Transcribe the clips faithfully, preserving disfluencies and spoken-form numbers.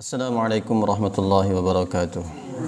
Assalamualaikum warahmatullahi wabarakatuh.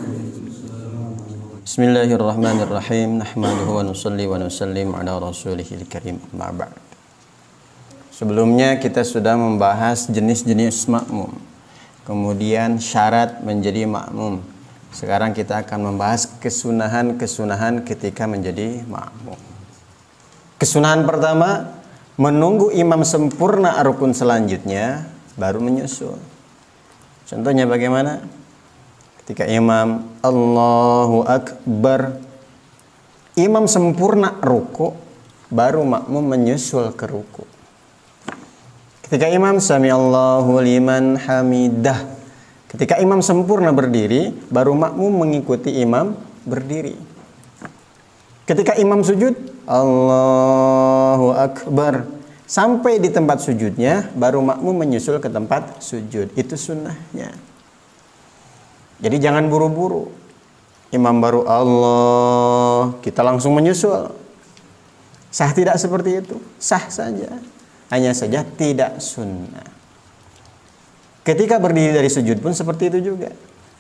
Bismillahirrahmanirrahim. Nahmaduhu wa nusalli wa nusallim ala rasulihil karim. Amma ba'd. Sebelumnya kita sudah membahas jenis-jenis makmum, kemudian syarat menjadi makmum. Sekarang kita akan membahas kesunahan-kesunahan ketika menjadi makmum. Kesunahan pertama, menunggu imam sempurna rukun selanjutnya baru menyusul. Contohnya bagaimana? Ketika imam Allahu Akbar, imam sempurna ruku, baru makmum menyusul ke ruku. Ketika imam Sami Allahu liman hamidah, ketika imam sempurna berdiri, baru makmum mengikuti imam berdiri. Ketika imam sujud, Allahu Akbar, sampai di tempat sujudnya, baru makmum menyusul ke tempat sujud. Itu sunnahnya. Jadi jangan buru-buru. Imam baru Allah, kita langsung menyusul. Sah tidak seperti itu? Sah saja. Hanya saja tidak sunnah. Ketika berdiri dari sujud pun seperti itu juga.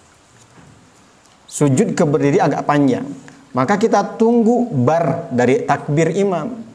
Sujud ke berdiri agak panjang. Maka kita tunggu bar dari takbir imam.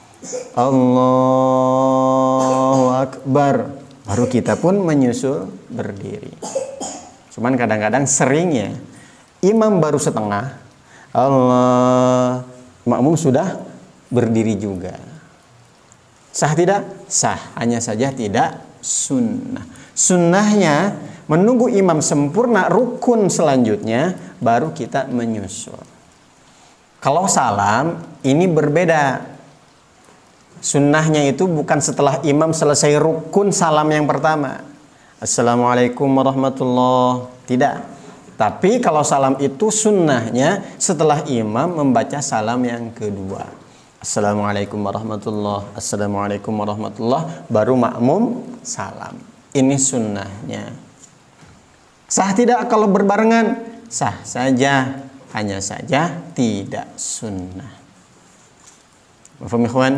Allahu Akbar, baru kita pun menyusul berdiri. Cuman kadang-kadang seringnya imam baru setengah, Allah, makmum sudah berdiri juga. Sah tidak? Sah, hanya saja tidak sunnah. Sunnahnya menunggu imam sempurna rukun selanjutnya baru kita menyusul. Kalau salam ini berbeda. Sunnahnya itu bukan setelah imam selesai rukun salam yang pertama, Assalamualaikum warahmatullahi, tidak. Tapi kalau salam itu sunnahnya setelah imam membaca salam yang kedua, Assalamualaikum warahmatullahi, Assalamualaikum warahmatullahi, baru makmum salam. Ini sunnahnya. Sah tidak kalau berbarengan? Sah saja, hanya saja tidak sunnah. Mafhum ikhwan?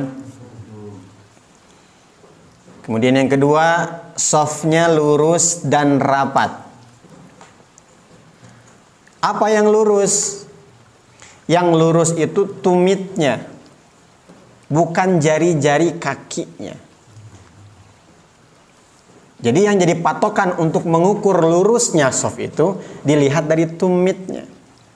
Kemudian yang kedua, shafnya lurus dan rapat. Apa yang lurus? Yang lurus itu tumitnya, bukan jari-jari kakinya. Jadi yang jadi patokan untuk mengukur lurusnya shaf itu dilihat dari tumitnya.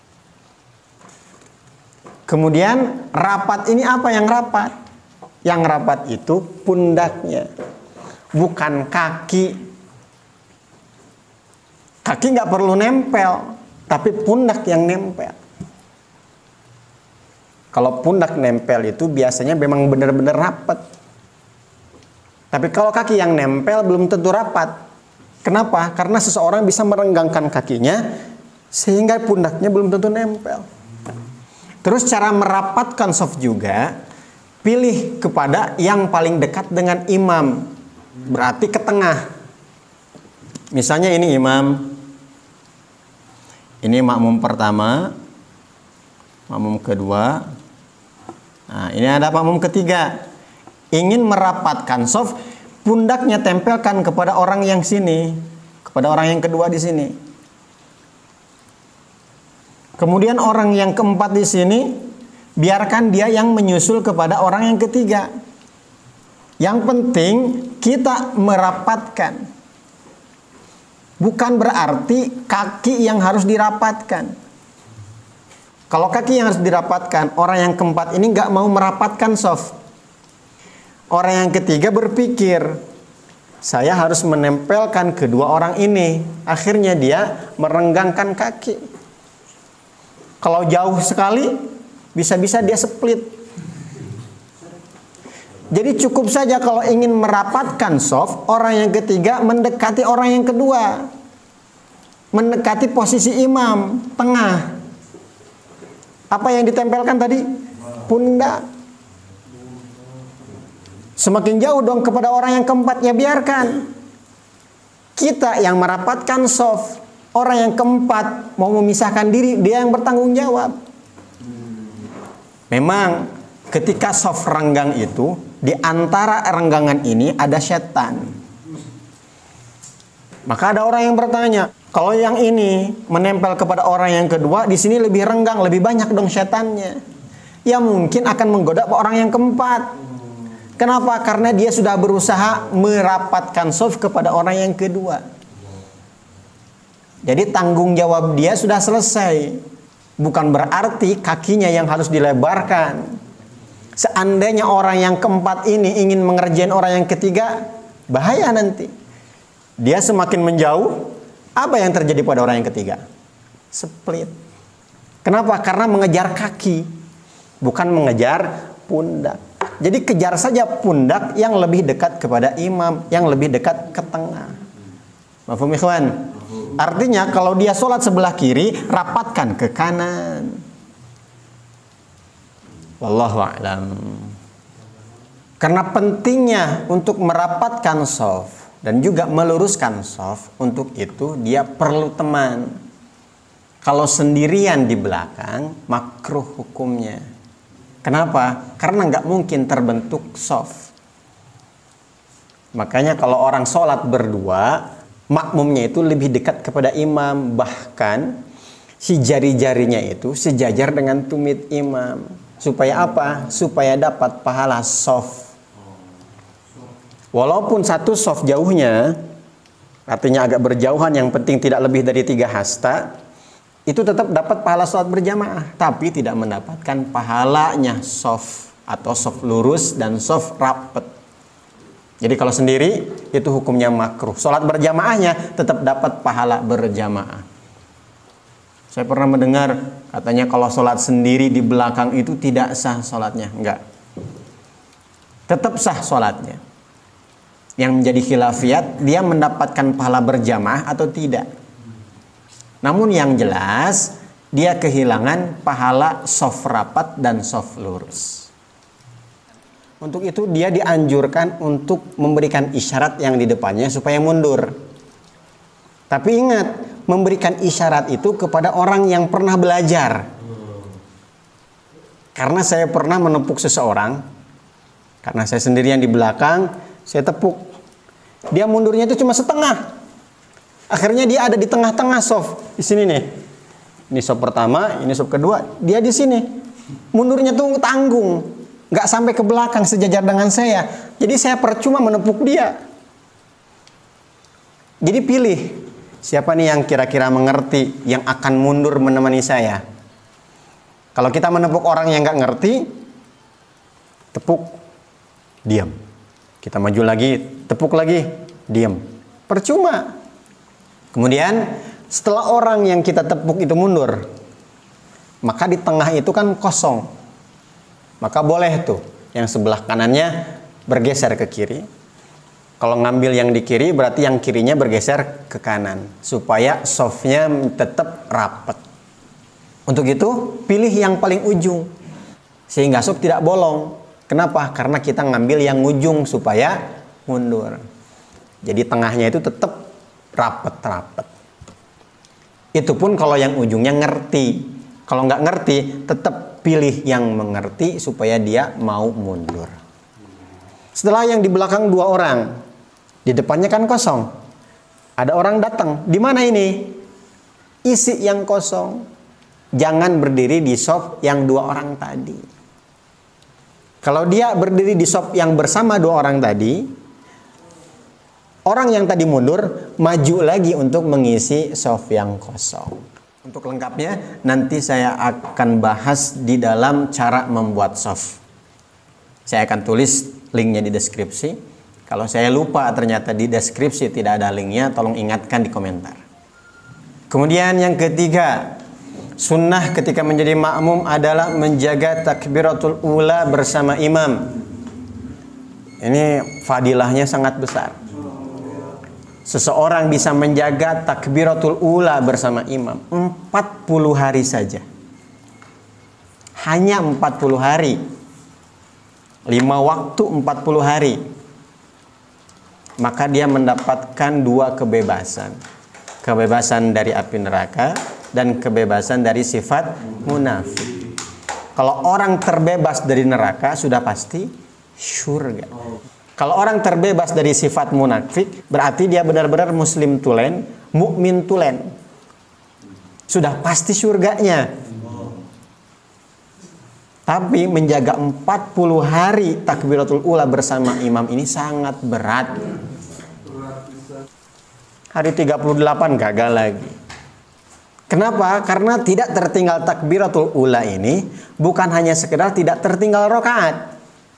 Kemudian rapat ini apa yang rapat? Yang rapat itu pundaknya, bukan kaki. Kaki nggak perlu nempel, tapi pundak yang nempel. Kalau pundak nempel itu biasanya memang benar-benar rapat. Tapi kalau kaki yang nempel belum tentu rapat. Kenapa? Karena seseorang bisa merenggangkan kakinya sehingga pundaknya belum tentu nempel. Terus cara merapatkan shaf juga, pilih kepada yang paling dekat dengan imam. Berarti ke tengah. Misalnya ini imam, ini makmum pertama, makmum kedua, nah ini ada makmum ketiga. Ingin merapatkan shaf, pundaknya tempelkan kepada orang yang sini, kepada orang yang kedua di sini. Kemudian orang yang keempat di sini, biarkan dia yang menyusul kepada orang yang ketiga. Yang penting kita merapatkan. Bukan berarti kaki yang harus dirapatkan. Kalau kaki yang harus dirapatkan, orang yang keempat ini nggak mau merapatkan shaf. Orang yang ketiga berpikir, saya harus menempelkan kedua orang ini. Akhirnya dia merenggangkan kaki. Kalau jauh sekali, bisa-bisa dia split. Jadi cukup saja kalau ingin merapatkan shaf, orang yang ketiga mendekati orang yang kedua. Mendekati posisi imam, tengah. Apa yang ditempelkan tadi? Pundak. Semakin jauh dong kepada orang yang keempat, ya biarkan. Kita yang merapatkan shaf. Orang yang keempat mau memisahkan diri, dia yang bertanggung jawab. Memang ketika shaf renggang itu, di antara renggangan ini ada setan. Maka ada orang yang bertanya, kalau yang ini menempel kepada orang yang kedua, di sini lebih renggang, lebih banyak dong setannya. Ya mungkin akan menggoda orang yang keempat. Kenapa? Karena dia sudah berusaha merapatkan soft kepada orang yang kedua. Jadi tanggung jawab dia sudah selesai. Bukan berarti kakinya yang harus dilebarkan. Seandainya orang yang keempat ini ingin mengerjain orang yang ketiga, bahaya nanti. Dia semakin menjauh, apa yang terjadi pada orang yang ketiga? Split. Kenapa? Karena mengejar kaki, bukan mengejar pundak. Jadi kejar saja pundak yang lebih dekat kepada imam, yang lebih dekat ke tengah. Mafhum ikhwan? Artinya kalau dia sholat sebelah kiri, rapatkan ke kanan. Wallahu a'lam. Karena pentingnya untuk merapatkan shaf dan juga meluruskan shaf, untuk itu dia perlu teman. Kalau sendirian di belakang, makruh hukumnya. Kenapa? Karena nggak mungkin terbentuk shaf. Makanya kalau orang sholat berdua, makmumnya itu lebih dekat kepada imam. Bahkan si jari-jarinya itu sejajar dengan tumit imam. Supaya apa? Supaya dapat pahala shaf. Walaupun satu shaf jauhnya, artinya agak berjauhan, yang penting tidak lebih dari tiga hasta, itu tetap dapat pahala sholat berjamaah, tapi tidak mendapatkan pahalanya shaf atau shaf lurus dan shaf rapet. Jadi kalau sendiri itu hukumnya makruh. Sholat berjamaahnya tetap dapat pahala berjamaah. Saya pernah mendengar katanya kalau sholat sendiri di belakang itu tidak sah sholatnya. Enggak. Tetap sah sholatnya. Yang menjadi khilafiyat, dia mendapatkan pahala berjamaah atau tidak. Namun yang jelas, dia kehilangan pahala shaf rapat dan shaf lurus. Untuk itu dia dianjurkan untuk memberikan isyarat yang di depannya supaya mundur. Tapi ingat, memberikan isyarat itu kepada orang yang pernah belajar. Karena saya pernah menepuk seseorang, karena saya sendirian di belakang, saya tepuk. Dia mundurnya itu cuma setengah. Akhirnya dia ada di tengah-tengah shaf. Di sini nih. Ini shaf pertama, ini shaf kedua. Dia di sini. Mundurnya tuh tanggung. Nggak sampai ke belakang sejajar dengan saya. Jadi saya percuma menepuk dia. Jadi pilih. Siapa nih yang kira-kira mengerti, yang akan mundur menemani saya. Kalau kita menepuk orang yang nggak ngerti, tepuk, diam. Kita maju lagi, tepuk lagi, diam. Percuma. Kemudian setelah orang yang kita tepuk itu mundur, maka di tengah itu kan kosong. Maka boleh tuh yang sebelah kanannya bergeser ke kiri. Kalau ngambil yang di kiri berarti yang kirinya bergeser ke kanan. Supaya shafnya tetap rapat. Untuk itu pilih yang paling ujung. Sehingga shaf tidak bolong. Kenapa? Karena kita ngambil yang ujung supaya mundur. Jadi tengahnya itu tetap rapet-rapet. Itu pun kalau yang ujungnya ngerti. Kalau nggak ngerti, tetap pilih yang mengerti supaya dia mau mundur. Setelah yang di belakang dua orang, di depannya kan kosong. Ada orang datang. Di mana ini? Isi yang kosong. Jangan berdiri di shaf yang dua orang tadi. Kalau dia berdiri di shaf yang bersama dua orang tadi, orang yang tadi mundur maju lagi untuk mengisi shaf yang kosong. Untuk lengkapnya nanti saya akan bahas di dalam cara membuat shaf. Saya akan tulis linknya di deskripsi. Kalau saya lupa ternyata di deskripsi tidak ada linknya, tolong ingatkan di komentar. Kemudian yang ketiga, sunnah ketika menjadi makmum adalah menjaga takbiratul ula bersama imam. Ini fadilahnya sangat besar. Seseorang bisa menjaga takbiratul ula bersama imam empat puluh hari saja. Hanya empat puluh hari. Lima waktu empat puluh hari. Maka dia mendapatkan dua kebebasan. Kebebasan dari api neraka dan kebebasan dari sifat munafik. Kalau orang terbebas dari neraka sudah pasti surga. Kalau orang terbebas dari sifat munafik, berarti dia benar-benar muslim tulen, mukmin tulen. Sudah pasti surganya. Tapi menjaga empat puluh hari takbiratul ula bersama imam ini sangat berat. Hari tiga puluh delapan gagal lagi. Kenapa? Karena tidak tertinggal takbiratul ula ini bukan hanya sekedar tidak tertinggal rakaat.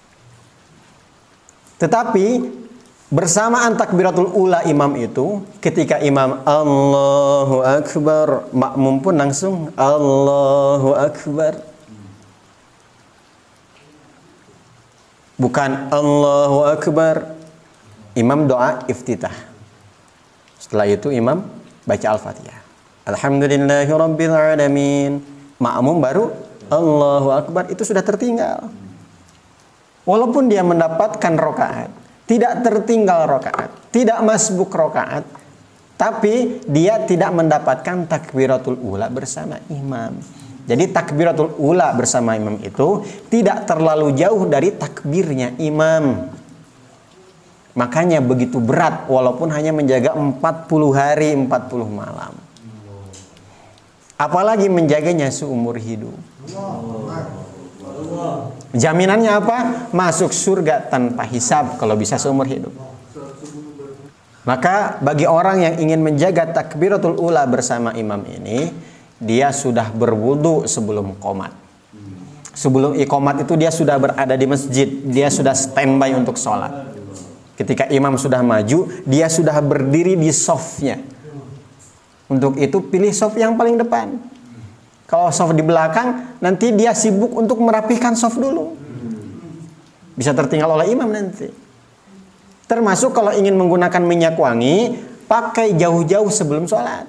Tetapi bersamaan takbiratul ula imam itu, ketika imam Allahu Akbar, makmum pun langsung Allahu Akbar. Bukan Allahu Akbar, imam doa iftitah. Setelah itu imam baca Al-Fatihah. Alhamdulillahirabbil alamin. Makmum baru Allahu Akbar, itu sudah tertinggal. Walaupun dia mendapatkan rokaat, tidak tertinggal rokaat, tidak masbuk rokaat, tapi dia tidak mendapatkan takbiratul ula bersama imam. Jadi takbiratul ula bersama imam itu tidak terlalu jauh dari takbirnya imam. Makanya begitu berat walaupun hanya menjaga empat puluh hari, empat puluh malam. Apalagi menjaganya seumur hidup. Jaminannya apa? Masuk surga tanpa hisab kalau bisa seumur hidup. Maka bagi orang yang ingin menjaga takbiratul ula bersama imam ini, dia sudah berwudu sebelum qomat. Sebelum iqomat itu dia sudah berada di masjid, dia sudah standby untuk sholat. Ketika imam sudah maju, dia sudah berdiri di sofnya. Untuk itu pilih sof yang paling depan. Kalau soft di belakang, nanti dia sibuk untuk merapihkan soft dulu. Bisa tertinggal oleh imam nanti. Termasuk kalau ingin menggunakan minyak wangi, pakai jauh-jauh sebelum sholat.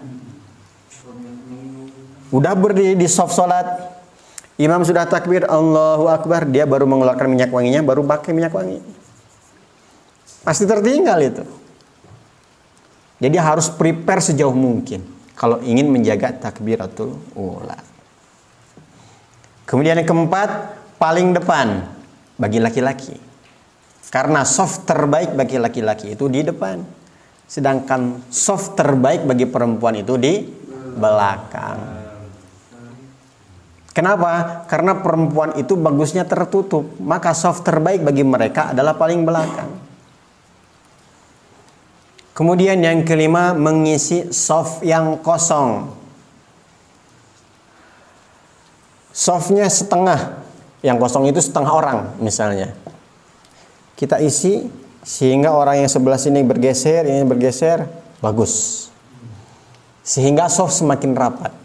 Udah berdiri di soft sholat, imam sudah takbir, Allahu Akbar, dia baru mengeluarkan minyak wanginya, baru pakai minyak wangi. Pasti tertinggal itu. Jadi harus prepare sejauh mungkin kalau ingin menjaga takbiratul ula. Kemudian yang keempat, paling depan bagi laki-laki. Karena soft terbaik bagi laki-laki itu di depan. Sedangkan soft terbaik bagi perempuan itu di belakang. Kenapa? Karena perempuan itu bagusnya tertutup. Maka soft terbaik bagi mereka adalah paling belakang. Kemudian yang kelima, mengisi soft yang kosong. Softnya setengah, yang kosong itu setengah orang misalnya. Kita isi sehingga orang yang sebelah sini bergeser, ini bergeser, bagus. Sehingga soft semakin rapat.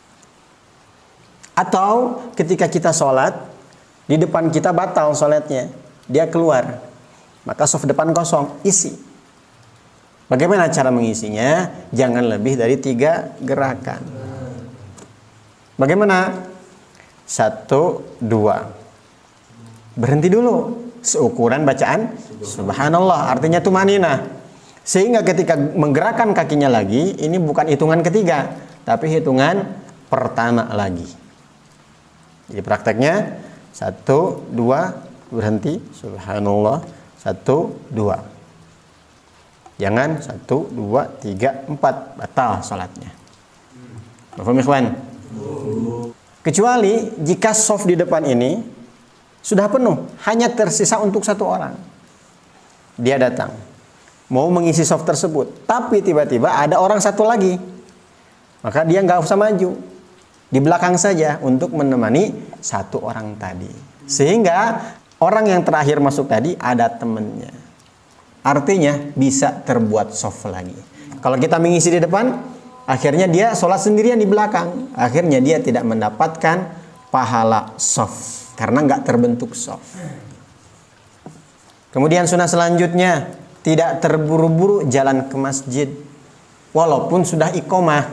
Atau ketika kita sholat, di depan kita batal sholatnya, dia keluar. Maka soft depan kosong, isi. Bagaimana cara mengisinya? Jangan lebih dari tiga gerakan. Bagaimana? Satu, dua. Berhenti dulu. Seukuran bacaan Subhanallah. Artinya tumanina. Sehingga ketika menggerakkan kakinya lagi, ini bukan hitungan ketiga, tapi hitungan pertama lagi. Jadi prakteknya satu, dua, berhenti. Subhanallah. Satu, dua. Jangan satu, dua, tiga, empat, batal sholatnya. Paham ikhwan? Kecuali jika soft di depan ini sudah penuh, hanya tersisa untuk satu orang. Dia datang, mau mengisi soft tersebut, tapi tiba-tiba ada orang satu lagi. Maka dia nggak usah maju, di belakang saja untuk menemani satu orang tadi. Sehingga orang yang terakhir masuk tadi ada temannya. Artinya bisa terbuat soft lagi. Kalau kita mengisi di depan, akhirnya dia sholat sendirian di belakang. Akhirnya dia tidak mendapatkan pahala soft karena nggak terbentuk soft. Kemudian sunnah selanjutnya, tidak terburu-buru jalan ke masjid walaupun sudah iqomah.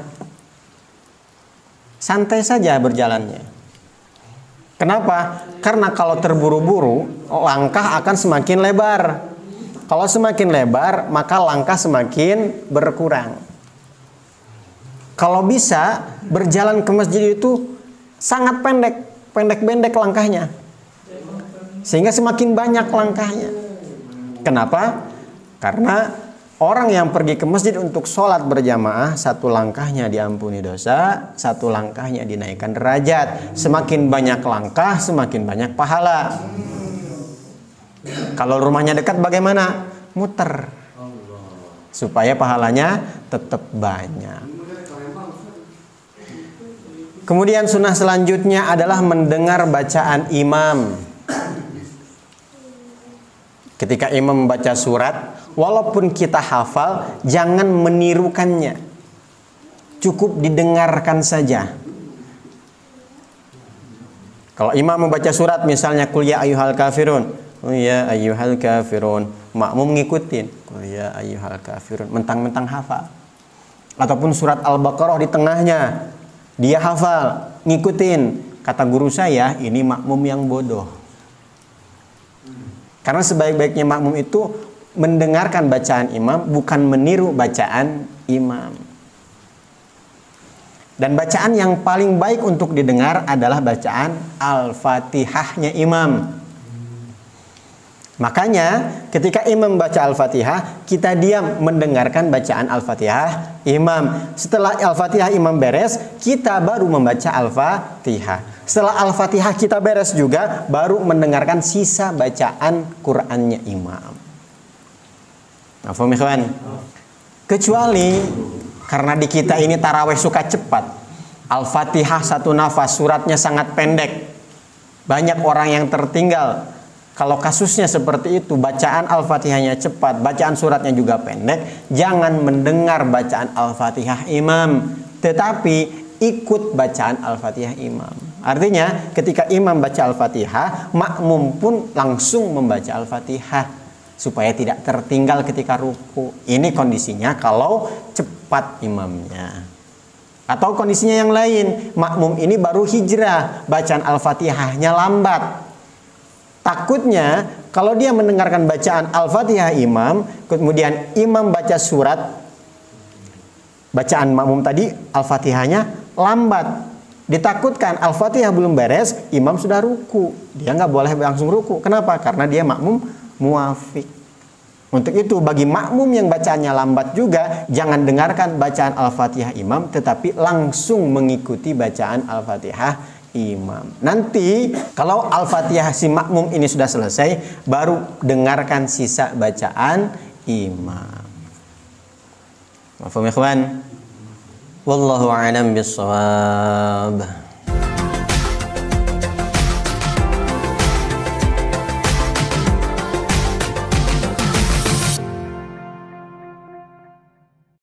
Santai saja berjalannya. Kenapa? Karena kalau terburu-buru, langkah akan semakin lebar. Kalau semakin lebar, maka langkah semakin berkurang. Kalau bisa, berjalan ke masjid itu sangat pendek, pendek-pendek langkahnya. Sehingga semakin banyak langkahnya. Kenapa? Karena orang yang pergi ke masjid untuk sholat berjamaah, satu langkahnya diampuni dosa, satu langkahnya dinaikkan derajat. Semakin banyak langkah, semakin banyak pahala. Kalau rumahnya dekat bagaimana? Muter, supaya pahalanya tetap banyak. Kemudian sunnah selanjutnya adalah mendengar bacaan imam. Ketika imam membaca surat, walaupun kita hafal, jangan menirukannya. Cukup didengarkan saja. Kalau imam membaca surat misalnya Qul ya ayyuhal kafirun, Qul ya ayyuhal kafirun, makmum ngikutin Qul ya ayyuhal kafirun, mentang-mentang hafal. Ataupun surat Al-Baqarah di tengahnya, dia hafal, ngikutin. Kata guru saya, ini makmum yang bodoh. Karena sebaik-baiknya makmum itu mendengarkan bacaan imam, bukan meniru bacaan imam. Dan bacaan yang paling baik untuk didengar adalah bacaan Al-Fatihahnya imam. Makanya ketika imam baca Al-Fatihah, kita diam mendengarkan bacaan Al-Fatihah imam. Setelah Al-Fatihah imam beres, kita baru membaca Al-Fatihah. Setelah Al-Fatihah kita beres juga, baru mendengarkan sisa bacaan Qur'annya imam. Paham ikhwan? Kecuali karena di kita ini tarawih suka cepat. Al-Fatihah satu nafas, suratnya sangat pendek. Banyak orang yang tertinggal. Kalau kasusnya seperti itu, bacaan Al-Fatihahnya cepat, bacaan suratnya juga pendek, jangan mendengar bacaan Al-Fatihah imam, tetapi ikut bacaan Al-Fatihah imam. Artinya ketika imam baca Al-Fatihah, makmum pun langsung membaca Al-Fatihah supaya tidak tertinggal ketika ruku. Ini kondisinya kalau cepat imamnya. Atau kondisinya yang lain, makmum ini baru hijrah, bacaan Al-Fatihahnya lambat. Takutnya kalau dia mendengarkan bacaan Al-Fatihah imam, kemudian imam baca surat, bacaan makmum tadi Al-Fatihahnya lambat. Ditakutkan Al-Fatihah belum beres, imam sudah ruku. Dia nggak boleh langsung ruku. Kenapa? Karena dia makmum muafik. Untuk itu bagi makmum yang bacaannya lambat juga, jangan dengarkan bacaan Al-Fatihah imam, tetapi langsung mengikuti bacaan Al-Fatihah imam. Nanti kalau Al-Fatihah si makmum ini sudah selesai, baru dengarkan sisa bacaan imam. Mafhum ikhwan? Wallahu a'lam bissawab.